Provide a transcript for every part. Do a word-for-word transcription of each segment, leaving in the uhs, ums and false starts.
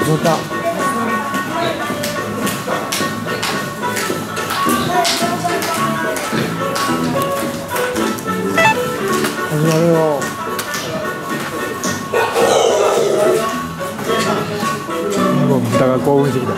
始まった。始まるよ。もう豚が興奮してきた。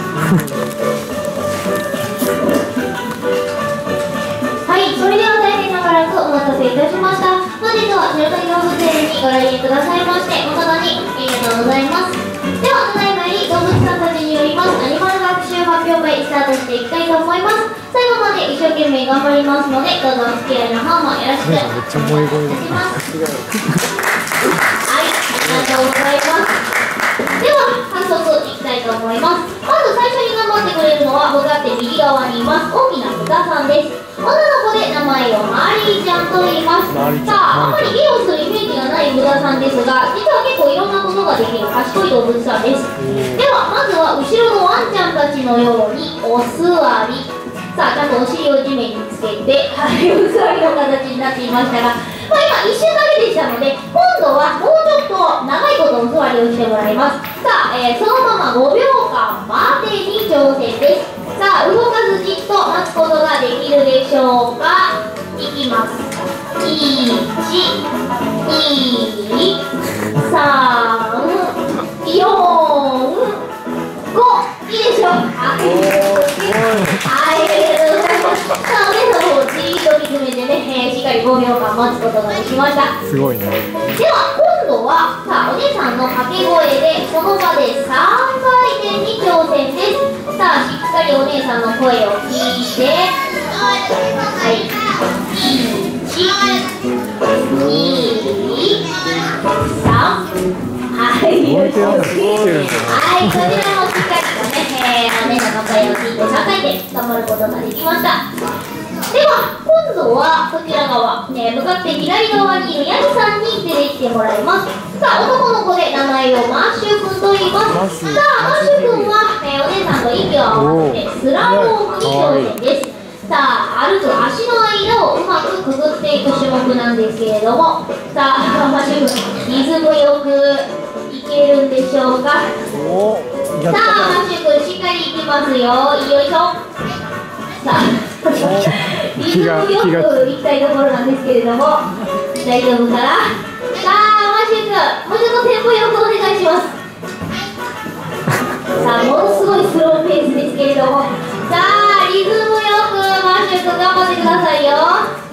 はい、それでは大変長らくお待たせいたしました。本日は白鳥動物園にご来園くださいまして誠にありがとうございます。ではただいまより動物さんたちによりますアニマル学習発表会スタートしていきたいと思います。最後まで一生懸命頑張りますのでどうぞお付き合いの方もよろしくお願いいたします。はい、ありがとうございます。では早速いきたいと思います。まず最初に頑張ってくれるのは向かって右側にいます大きな豚さんです。女の子で名前をマリーちゃんと言います。さあ、あまり芸をするイメージがない豚さんですが、実は結構いろんなことができる賢い動物さんです。ではまずは後ろのワンちゃんたちのようにお座り。さあ、ちゃんとお尻を地面につけて、はい、お座りの形になっていましたが、まあ、今一瞬だけでしたので、今度はもうちょっと長いことお座りをしてもらいます。さあ、えー、そのままごびょうかん待てに挑戦です。さあ、動かずじっと待つことができるでしょうか。いきます。いち、に、さん、よん、ご。いいでしょうか。はい、ありがとうございます。さあ、お姉さんもじーっと見つめてね、えー、しっかりごびょうかん待つことができました。 すごいね。 では今度はさあ、お姉さんの掛け声でその場でさんかいてんに挑戦です。さあ、しっかりお姉さんの声を聞いて、はい、いち、に、さん、はい、よし、はい、そちらもしっかりとね、えー、お姉さんの声を聞いてさんかいてん頑張ることができました。では今度はこちら側、ね、向かって左側にいるヤギさんに出てきてもらいます。さあ、男の子で名前をマッシュ君と言います。さあ、マッシュ君は、えー、お姉さんと息を合わせてスラロームに挑戦です。さあ、歩く足の間をうまくくぐっていく種目なんですけれども、さあ、マッシュ君リズムよくいけるんでしょうか。さあ、マッシュ君しっかりいきますよ。よいしょ。さあ、リズムよくいきたいところなんですけれども、大丈夫かな。さあ、マッシュ君もうちょっとテンポよくお願いします。さあ、ものすごいスローペースですけれども、さあ、リズムよくマッシュ君頑張ってくださいよ。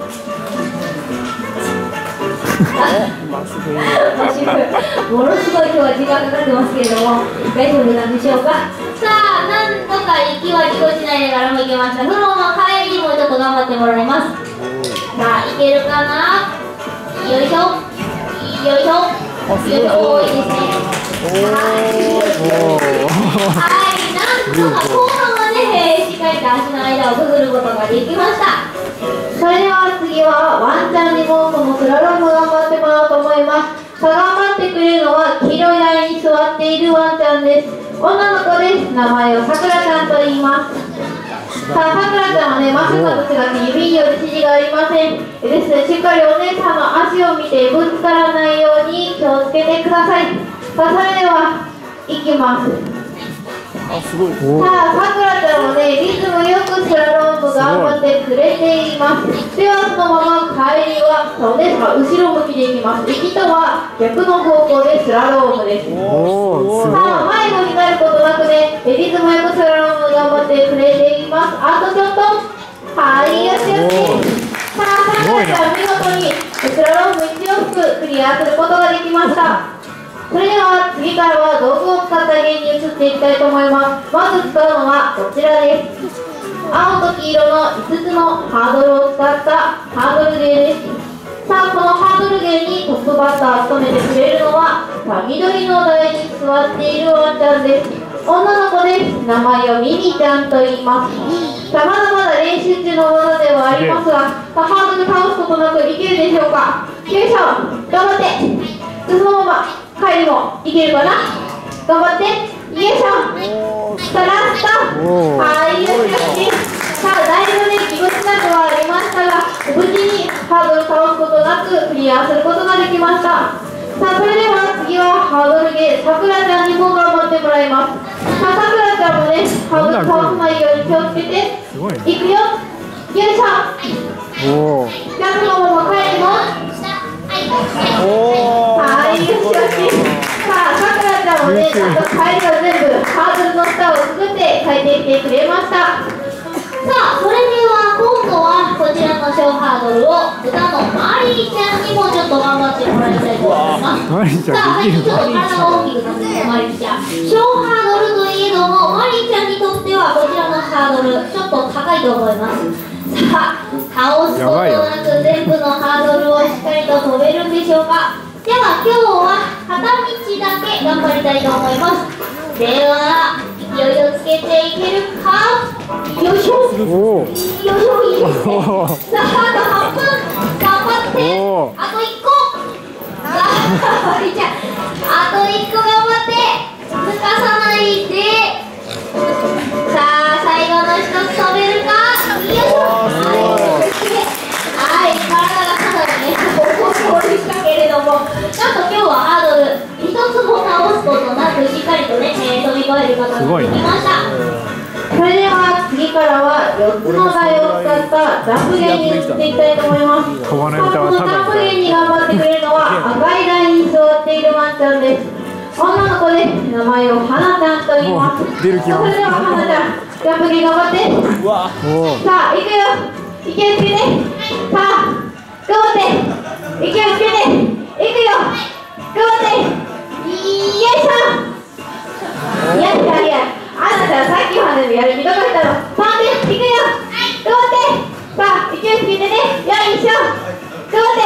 マッシュ君ものすごい今日は時間かかってますけれども大丈夫なんでしょうか。さあ、なんとか息はぎこちないながらもいけました。そのまま帰りもちょっと頑張ってもらいます。さあ、いけるかな。よいしょよいしょよいしょ。多いですね。はい、なんとか後半はね、しっかりと足の間をくぐることができました。それでは次はワンちゃんにもこのスラローム頑張ってもらおうと思います。さあ、頑張ってくれるのは黄色い台に座っているワンちゃんです。女の子です。名前をさくらちゃんと言います。さあ、さくらちゃんはね、マッシュ君と違って指による指示がありません。ですので、しっかりお姉さんの足を見てぶつからないように気をつけてください。さあ、それではいきます。 あ、すごい。 さあ、さくらちゃんもね、リズムよくスラローム頑張ってくれています。では、そのまま帰りは、お姉さんが後ろ向きでいきます。行きとは逆の方向でスラロームです。さあ、迷子になることなくね、リズムよくスラローム頑張ってくれています。あとちょっと。はい、よしよし。さあ、さくらちゃん見事にスラロームいち往復クリアすることができました。それでは次からは道具を使ったゲームに移っていきたいと思います。まず使うのはこちらです。青と黄色のいつつのハードルを使ったハードルゲーです。さあ、このハードルゲーにトップバッターを務めてくれるのはさあ、緑の台に座っているワンちゃんです。女の子です。名前をミミちゃんと言います。さあ、まだまだ練習中の技ではありますが、さあ、ハードル倒すことなくいけるでしょうか。よいしょ、頑張って。そのまま帰りもいけるかな。頑張って。よいしょ。さあ、ラスト。はい、よしよし。さあ、だいぶね、ぎこちなくはありましたが、無事にハードル倒すことなくクリアすることができました。さあ、それでは次次はハードルゲー、さくらちゃんにも頑張ってもらいます。さあ、さくらちゃんもね、ハードル倒さないように気をつけて。 すごいね。 いくよ。よいしょ。 おお。 ジャンプのまま帰ります。 おお。 はい、よしよし。さあ、さくらちゃんもね、あと帰りは全部ハードルの下を作って帰ってきてくれました。 さあ、それでは今度はこちらの小ハードルを歌のマリーちゃんにもちょっと頑張ってもらいたいと思います。 マリーちさあ、 ゃんできる最近ちょっと体が大きくなってきたマリーちゃん。小ハードルといえども、マリーちゃんにとってはこちらのハードル、ちょっと高いと思います。さあ、倒すことなく全部のハードルをしっかりと飛べるんでしょうか。では今日は片道だけ頑張りたいと思います。では、勢いをつけていけるか。よいしょ。 おお。 よいしょ、いいですね。さあ、あとはっぷん頑張って。 おーあといっこ。さあ、マリちゃん、あといっこ頑張って抜かさないで。さあ、最後のひとつ飛べるか。よいしょ。はい、体がかなりね、大きいしたけれども、なんと今日はハードルひとつも倒すことなくしっかりとね、えー、飛び越えることができました。 それでは次からはよっつの台を使ったジャンプ芸に移っていきたいと思います。 飛ばないさあ、このジャンプ芸に頑張ってくれるのは赤い台に座っているワンちゃんです。女の子で名前を花ちゃんと言います。 出る気それでは花ちゃん、ジャンプ芸頑張って。 おお。 さあ、行くよ。勢いつけて。さあ、頑張って。勢いつけて。行くよ。頑張って。よいしょ。いやいやいや、あなたさっきまでのやる気どこ行ったの。さんで行くよ。頑張って。さあ、勢いつけてね。よいしょ。頑張って。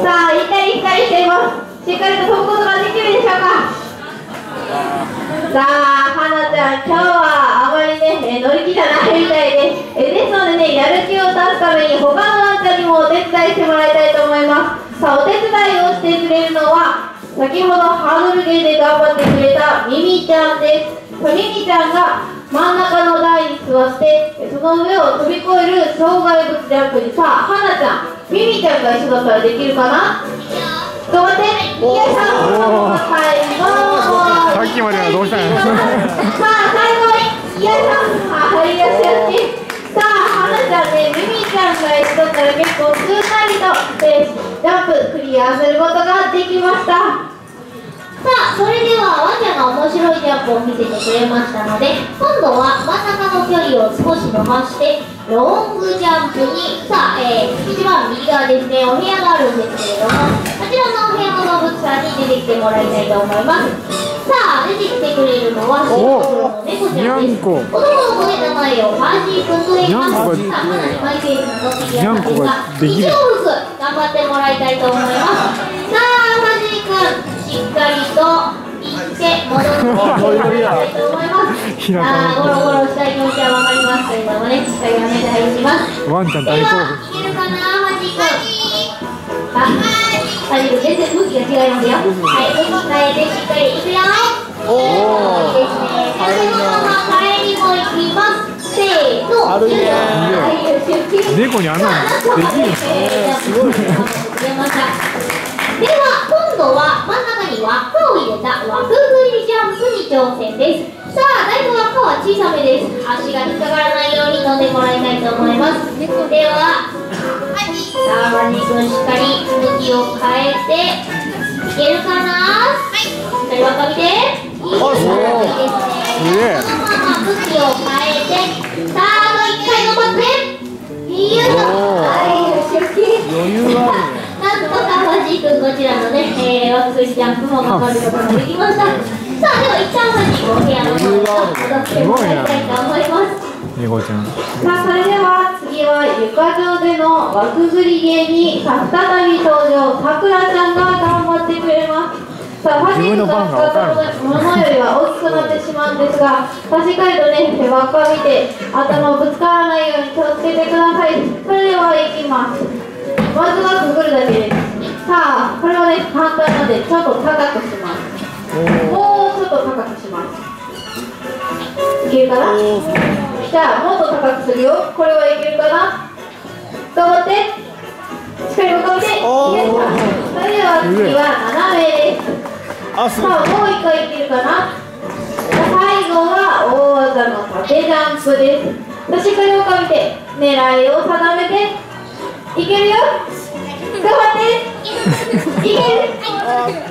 さあ、行ったり来たりしています。しっかりと飛ぶことができるでしょうか。さあ、はなちゃん、今日はあまりね、え乗り気じゃないみたいです。えですのでね、やる気を出すために他のワンちゃんにもお手伝いしてもらいたいと思います。さあ、お手伝いをしてくれるのは先ほどハードルゲーで頑張ってくれたミミちゃんです。ミミちゃんが真ん中の台に座ってその上を飛び越える障害物ジャンプに、さあ、はなちゃん、ミミちゃんが一緒だったらできるかな。頑張って。よいしょ。最後。 さっきまではどうしたんや。 さあ、最後に、よいしょ。はい、よしよし。さあ、はなちゃんね、ミミちゃんが一緒だったら結構すんなりと、えー、ジャンプクリアすることができました。さあ、それではワンちゃんが面白いジャンプを見せてくれましたので、今度は真ん中の距離を少し伸ばしてロングジャンプに、さあ、えー、一番右側ですね、お部屋があるんですけれども、こちらのお部屋の動物さんに出てきてもらいたいと思います。さあ、出てきてくれるのは白黒の猫ちゃんです。男の子で名前をパージー君と言います。さあ、かなりマイペースなドッキリやったんですが、一往復頑張ってもらいたいと思います。さあ、パージー君、しっかりと行って戻ってもらいたいと思います。さあ、ゴロゴロしたい気持ちはわかりますけれどもね、しっかりやめて入ります。 ワンちゃん大で興は、いけるかな、パージー君。あ、パージー君、全然向きが違いますよ。はい、向き変えてしっかり行くよ。おー、いいですね。そのまま帰りも行きます。せーの。 軽いね。猫にあんなのできるの。 すごいね。では今度は真ん中に輪っかを入れた輪くぐりジャンプに挑戦です。さあ、だいぶ輪っかは小さめです。足が引っかからないように飛んでもらいたいと思います。では、さあ、マジ君しっかり向きを変えていけるかな。しっかり輪っか見て。いいですね。そのまま向きを変えて、さあ、あといっかい頑張って。よいしょ。はい、よしよし。余裕があるね。なんとかマジ君、こちらのね、えー、ワクスリジャンプも頑張ることができました。さあ、では一旦マジ君、お部屋の方に戻ってもらいたいと思います。 猫ちゃん。 さあ、それでは次は床上での輪くぐり芸にさ再び登場、さくらちゃんが頑張ってくれます。さあ、パジークが使ったものよりは大きくなってしまうんですが、しっかりとね、輪っかを見て頭をぶつからないように気をつけてください。それではいきます。まずはくぐるだけです。さあ、これはね、簡単なのでちょっと高くします。もうちょっと高くします。いけるかな。じゃあ、もっと高くするよ。これはいけるかな。頑張って。しっかり向かって。いいですか。それでは次は斜めです。 あ、すごい。 さあ、もう一回いけるかな。最後は大技の縦ジャンプです。しっかり岡見て、狙いを定めて、いけるよ。頑張って。いける。頑張れ。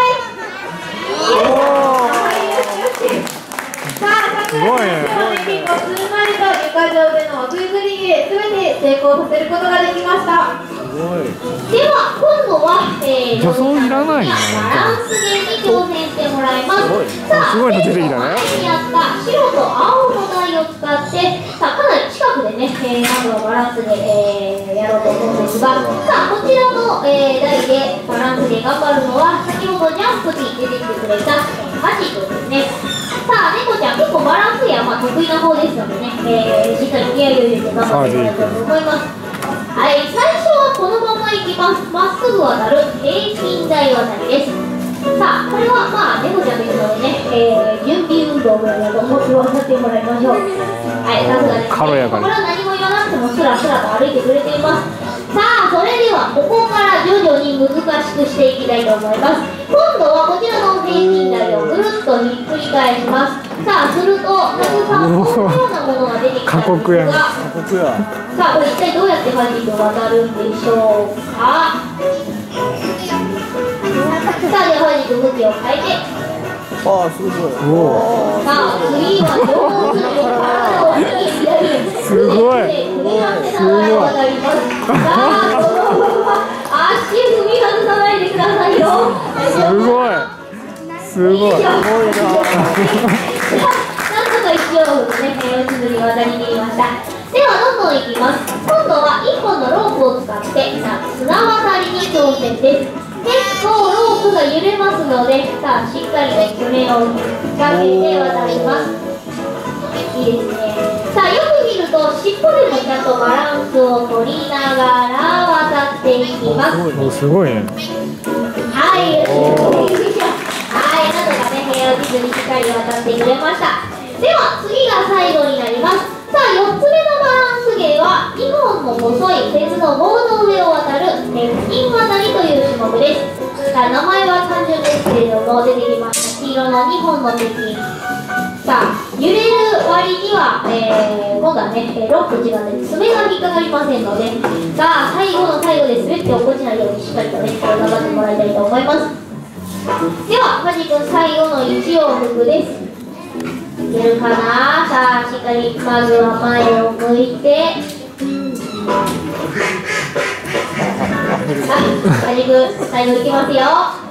さあ、さくら選手のね、結構すんなりと床上でのクイズリレーすべて成功させることができました。 すごい。 では今度は、えー、 助走いらないな。 バランスゲーに挑戦してもらいます。さあ、 すごいの出てきたね。 前にやった白と青の台を使って、さあかなり近くでね、えー、まずはバランスゲー、えー、やろうと思うんですが、さあこちらの、えー、台でバランスゲー頑張るのは先ほどジャンプに出てきてくれたハジ君ですね。さあ猫ちゃん結構バランスゲーはまあ得意な方ですのでね、えー、しっかり気合いを入れて頑張ってもらいたいと思います。はい、最初はこのまま行きます。まっすぐ渡る平均台渡りです。さあ、これはまあ猫ちゃんですのでね、えー、準備運動ぐらいだと思って渡ってもらいましょう。はい、さすがですね。 軽やかに。 これは何も言わなくてもスラスラと歩いてくれています。さあ、それではここから徐々に難しくしていきたいと思います。今度はこちらの平均台をぐるっとひっくり返します。さあ、するとたくさんこのようなものが出てきたんですが、 過酷や。過酷や。 さあ、これ一体どうやってハジと渡るんでしょうか。さあ、ではハジと向きを変えて、 ああ、すごい。 さあ、次は上手に体を右左にすごい。 踏み外せながら渡ります。さあ、このまま足踏み外さないでくださいよ。 すごい。すごい。すごいな。 なんとか一応ね、四つに渡り切りました。ではどんどんいきます。今度はいっぽんのロープを使ってさあ綱渡りに挑戦です。結構ロープが揺れますので、さあしっかりと爪をかけて渡ります。いいですね。さあよく見ると尻尾でもちゃんとバランスを取りながら渡っていきます。 もうすごいね。 はい、よしはい、なんとかね、平和地図にしっかり渡ってくれました。では次が最後になります。さあよっつめのバランス芸はにほんの細い鉄の棒の上を渡る鉄筋渡りという種目です。さあ名前は単純ですけれども出てきました黄色のにほんの鉄筋。さあ揺れる割には、えー、今度はねロック違って爪が引っかかりませんので、さあ最後の最後で滑って落っこちないようにしっかりとね頑張ってもらいたいと思います。ではマジ君最後のいち往復です。いけるかな。さあしっかりまずは前を向いて、マジ君最後いきますよ。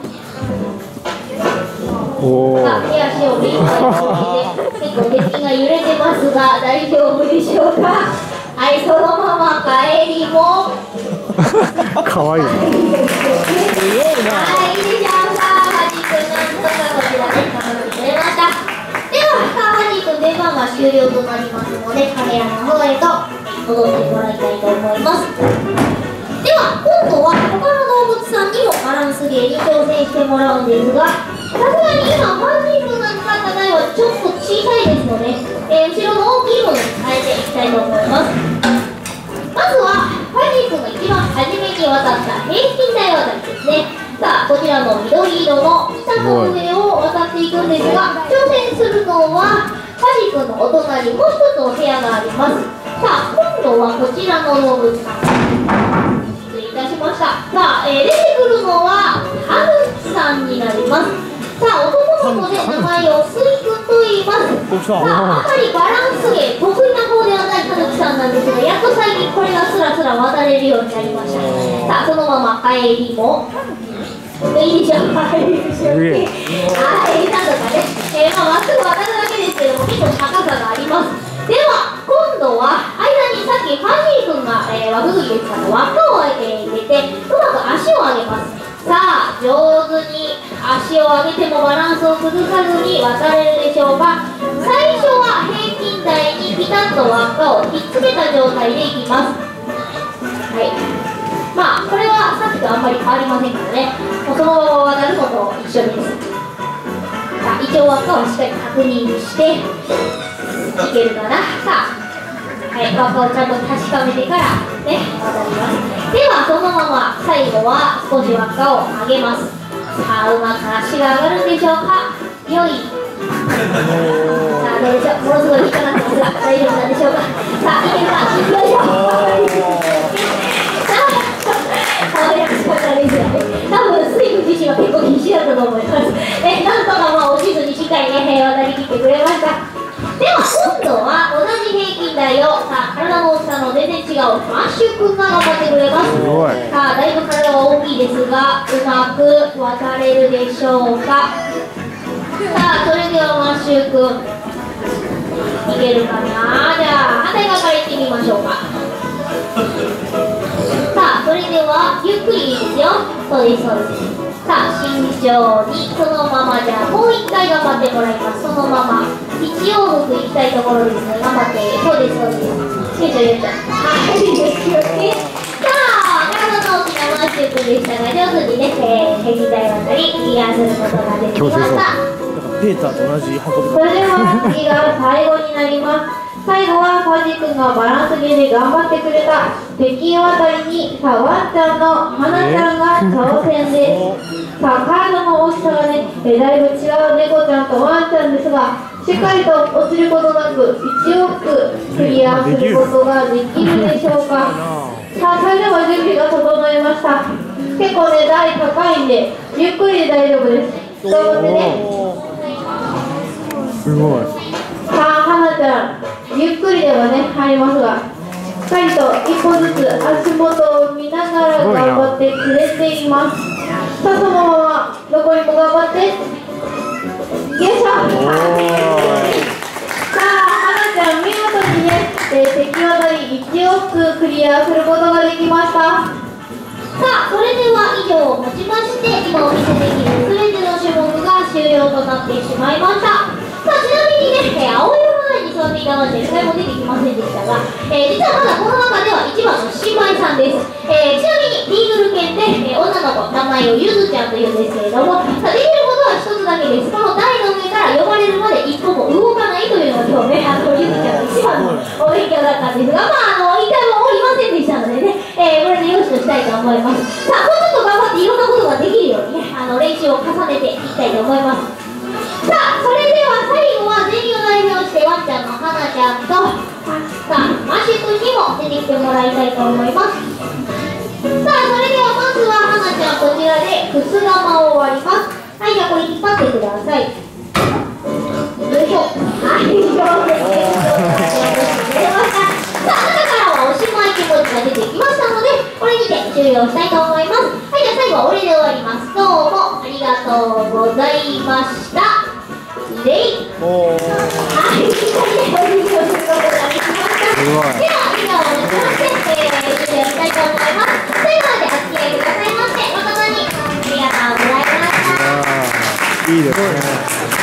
さあ手足をリンパにして結構鉄筋が揺れてますが大丈夫でしょうか。はい、そのまま帰りもかわいい。 はい、いいでしょうか。マジ君なんとかこちらで頑張ってくれました。では、さあ、ハジ君出番が終了となりますので、カメラの方へと戻ってもらいたいと思います。では、今度は他の動物さんにもバランス芸に挑戦してもらうんですが、さすがに今、ハジ君が使った台はちょっと小さいですので、えー、後ろの大きいものに変えていきたいと思います。まずは、ハジ君が一番初めに渡った平均台渡りですね。さあこちらの緑色の下の上を渡っていくんですが、挑戦するのはハジ君のお隣もう一つお部屋があります。さあ今度はこちらの動物さん、失礼いたしました。さあ、えー、出てくるのはタヌキさんになります。さあ男の子で名前をスイ君と言います。さああまりバランス芸得意な方ではないタヌキさんなんですが、やっと最近これがスラスラ渡れるようになりました。さあそのまま帰りもいいじゃん、はい、はい、なんとかね、えー、まあ、まっすぐ渡るだけですけども、結構高さがあります。では、今度は、間にさっきファジー君が、えー、輪くぐりですから、輪っかを、えー、入れて、うまく足を上げます。さあ、上手に足を上げてもバランスを崩さずに渡れるでしょうか。最初は平均台にピタッと輪っかをひっつけた状態でいきます。はい。まあこれはさっきとあんまり変わりませんからね、もうそのまま渡るのと一緒です。さあ一応輪っかをしっかり確認していけるかな。さあ、はい、輪っかをちゃんと確かめてからね渡ります。ではそのまま最後は少し輪っかを上げます。 さあうまく足が上がるんでしょうか。よい。さあどうでしょう。ものすごい引っかかってますが大丈夫なんでしょうか。さあいけるか。よいしょ。さあ可愛らしかったですよね。多分スイム自身は結構必死だったと思います。えなんとかまあ落ちずにしっかりね、平和なりきってくれました。では今度は同じ平均台をさあ体の大きさの全然違うマッシュ君が頑張ってくれます。さあだいぶ体は大きいですがうまく渡れるでしょうか。さあそれではマッシュ君いけるかな。じゃあ反対側からいってみましょうか。さあそれではゆっくりですよ。そうですそうです。さあ慎重にそのままじゃあもう一回頑張ってもらいます。そのまま一往復行きたいところですね。頑張ってそうですそうです。よいしょよいしょ。はいいいですよね。さあ体の大きなマッシュ君でしたが上手にね、えー、平均台渡りクリアすることができました。 ペーターと同じ運びそれでは次が最後になります。最後はカジ君がバランスゲーで頑張ってくれた北京渡りにさあワンちゃんのはなちゃんが挑戦です。さあ体の大きさがねえだいぶ違う猫ちゃんとワンちゃんですがしっかりと落ちることなくいち往復クリアすることができるでしょうか。さあそれでは準備が整いました。結構ね台高いんでゆっくりで大丈夫です。頑張ってね。 すごい。 さあはなちゃんゆっくりではね入りますがしっかりと一歩ずつ足元を見ながら頑張ってくれています。さあそのまま残りも頑張って。よいしょ。さあはなちゃん見事にね、えー、敵渡りいち往復クリアすることができました。 さあそれでは以上をもちまして今お見せできる全ての種目が終了となってしまいました。さあちなみにね、えー、青色の台に座っていたので一回も出てきませんでしたが、えー、実はまだこの中ではいちばんの新米さんです。えー、ちなみにリーグル犬で、えー、女の子名前をゆずちゃんというんですけれども、さあできることは一つだけです。この台の上から呼ばれるまで一歩も動かないというのが今日ねあのゆずちゃんの一番のお勉強だったんですが、まああの一回もおりませんでしたのでね、えー、これでよしとしたいと思います。さあもうちょっと頑張っていろんなことができるようにねあの練習を重ねていきたいと思います。さあそれでは最後は全員を代表してワンちゃんのはなちゃんとさあマッシュ君にも出てきてもらいたいと思います。さあそれではまずははなちゃんこちらでくす玉を割ります。はいじゃあこれ引っ張ってください。よいしょ。はい上手です出ました。さあ中からはおしまい気持ちが出てきましたのでこれにて終了したいと思います。はいじゃあ最後は俺で終わります。どうもありがとうございました。レイはい、しっかりね、お辞儀をすることができました。では、笑顔を持ちまして、えー、終了したいと思います。最後までお付き合いくださいまして、誠にありがとうございました。 いいですね。